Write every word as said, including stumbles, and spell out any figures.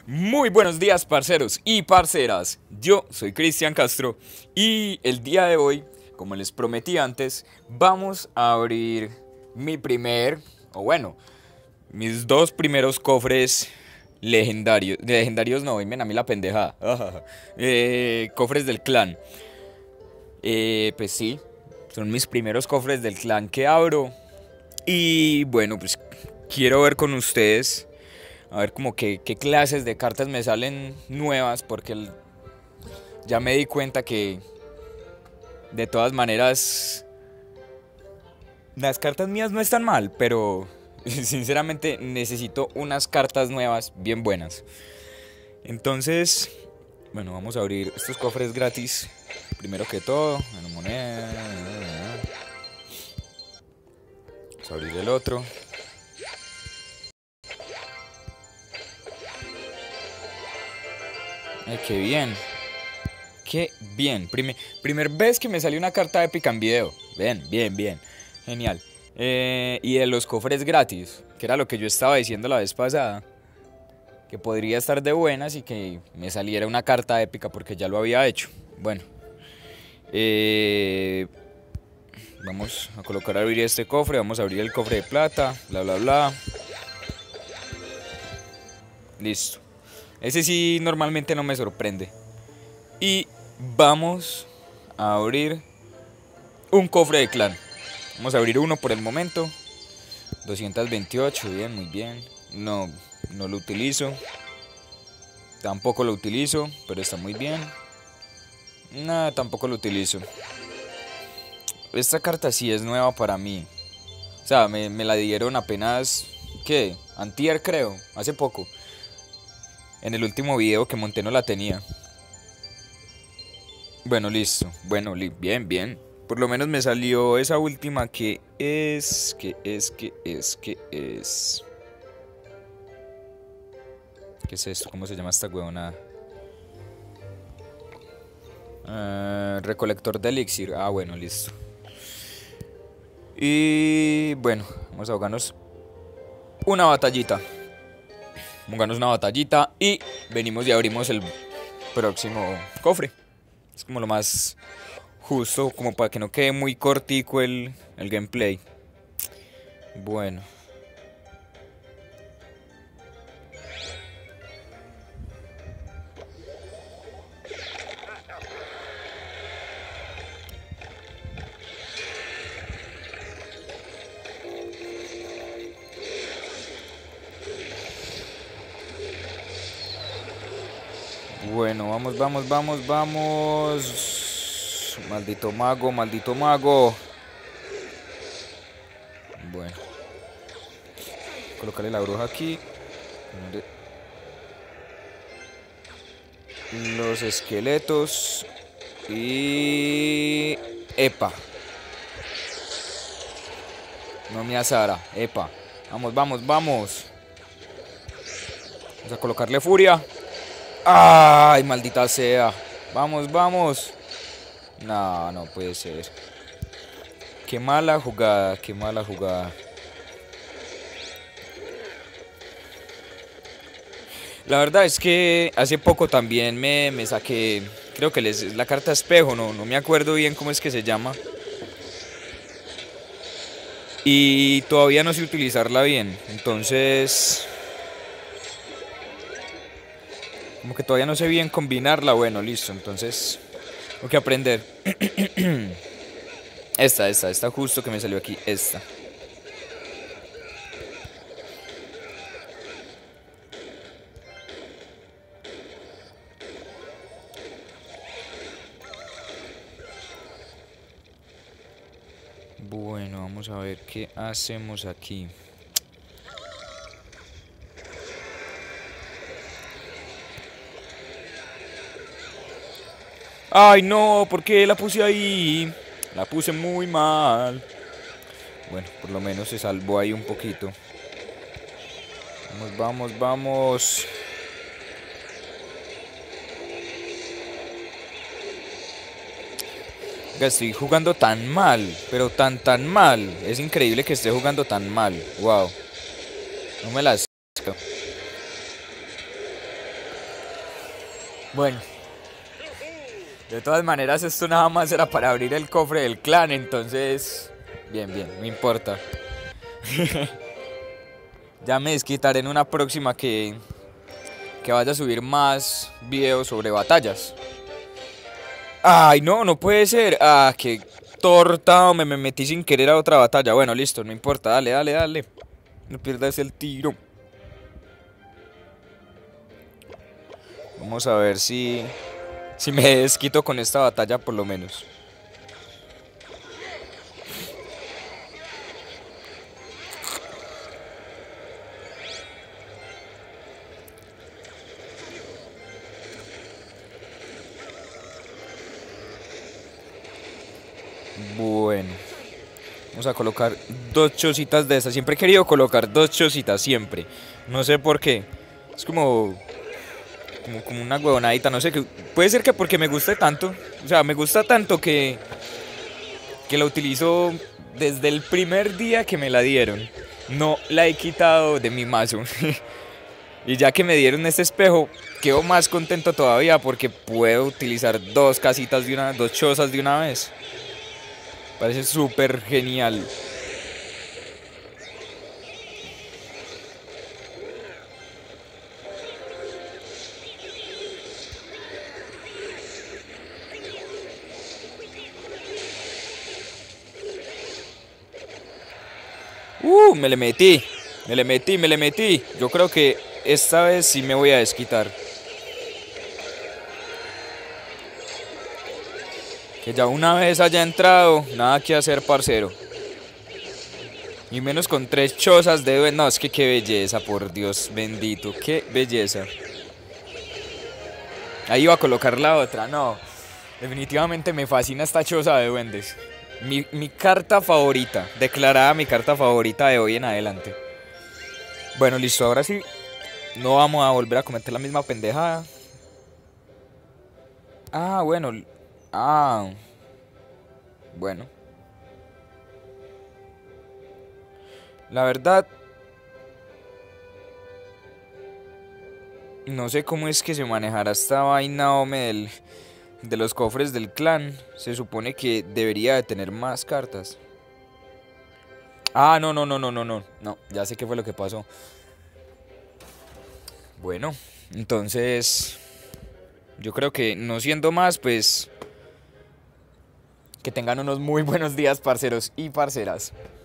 Muy buenos días, parceros y parceras. Yo soy Cristian Castro y el día de hoy, como les prometí antes, vamos a abrir mi primer, o bueno, mis dos primeros cofres legendarios. Legendarios no, ven a mí la pendejada. eh, cofres del clan. Eh, pues sí, son mis primeros cofres del clan que abro. Y bueno, pues quiero ver con ustedes. A ver como que, qué clases de cartas me salen nuevas, porque el, ya me di cuenta que de todas maneras las cartas mías no están mal, pero sinceramente necesito unas cartas nuevas bien buenas. Entonces, bueno, vamos a abrir estos cofres gratis. Primero que todo, bueno, moneda. Vamos a abrir el otro. Ay, qué bien. Qué bien. Primer, primer vez que me salió una carta épica en video. Bien, bien, bien. Genial. Eh, y de los cofres gratis, que era lo que yo estaba diciendo la vez pasada. Que podría estar de buenas y que me saliera una carta épica porque ya lo había hecho. Bueno. Eh, vamos a colocar a abrir este cofre. Vamos a abrir el cofre de plata. Bla, bla, bla. Listo. Ese sí normalmente no me sorprende. Y vamos a abrir un cofre de clan. Vamos a abrir uno por el momento. doscientos veintiocho, bien, muy bien. No, no lo utilizo. Tampoco lo utilizo, pero está muy bien. Nada, tampoco lo utilizo. Esta carta sí es nueva para mí. O sea, me, me la dieron apenas, ¿qué? Antier creo, hace poco. En el último video que monté no la tenía. Bueno, listo. Bueno, li bien, bien. Por lo menos me salió esa última que es... Que es, que es, que es... ¿Qué es esto? ¿Cómo se llama esta huevona? Uh, recolector de elixir. Ah, bueno, listo. Y bueno, vamos a jugarnos una batallita. Ponganos una batallita y venimos y abrimos el próximo cofre. Es como lo más justo, como para que no quede muy cortico el, el gameplay. Bueno. Bueno, vamos, vamos, vamos, vamos. Maldito mago, maldito mago. Bueno. Colocarle la bruja aquí. Los esqueletos. Y... Epa. No me asara. Epa. Vamos, vamos, vamos. Vamos a colocarle furia. ¡Ay, maldita sea! Vamos, vamos. No, no puede ser. Qué mala jugada, qué mala jugada. La verdad es que hace poco también me, me saqué, creo que es la carta espejo, no, no me acuerdo bien cómo es que se llama. Y todavía no sé utilizarla bien, entonces... Como que todavía no sé bien combinarla. Bueno, listo, entonces tengo que aprender. Esta, esta, esta justo que me salió aquí, esta. Bueno, vamos a ver qué hacemos aquí. Ay, no, ¿por qué la puse ahí? La puse muy mal. Bueno, por lo menos se salvó ahí un poquito. Vamos, vamos, vamos. Estoy jugando tan mal, pero tan tan mal. Es increíble que esté jugando tan mal. Wow. No me las... Bueno, de todas maneras esto nada más era para abrir el cofre del clan, entonces... Bien, bien, no importa. Ya me desquitaré en una próxima que... Que vaya a subir más videos sobre batallas. Ay, no, no puede ser. Ah, qué torta, me, me metí sin querer a otra batalla. Bueno, listo, no importa, dale, dale, dale. No pierdas el tiro. Vamos a ver si... Si me desquito con esta batalla por lo menos. Bueno. Vamos a colocar dos chocitas de esas. Siempre he querido colocar dos chocitas, siempre. No sé por qué. Es como... Como, como una huevonadita, no sé. Que, puede ser que porque me guste tanto. O sea, me gusta tanto que... Que la utilizo desde el primer día que me la dieron. No la he quitado de mi mazo. Y ya que me dieron este espejo, quedo más contento todavía porque puedo utilizar dos casitas de una... Dos chozas de una vez. Parece súper genial. Uh, me le metí. Me le metí, me le metí. Yo creo que esta vez sí me voy a desquitar. Que ya una vez haya entrado, nada que hacer, parcero. Y menos con tres chozas de... No, es que qué belleza, por Dios bendito. Qué belleza. Ahí iba a colocar la otra, no. Definitivamente me fascina esta choza de duendes. Mi, mi carta favorita, declarada mi carta favorita de hoy en adelante. Bueno, listo, ahora sí. No vamos a volver a cometer la misma pendejada. Ah, bueno. Ah. Bueno. La verdad... No sé cómo es que se manejará esta vaina, hombre, del, de los cofres del clan. Se supone que debería de tener más cartas. Ah, no, no, no, no, no, no. No, ya sé qué fue lo que pasó. Bueno, entonces... Yo creo que no siendo más, pues... Que tengan unos muy buenos días, parceros y parceras.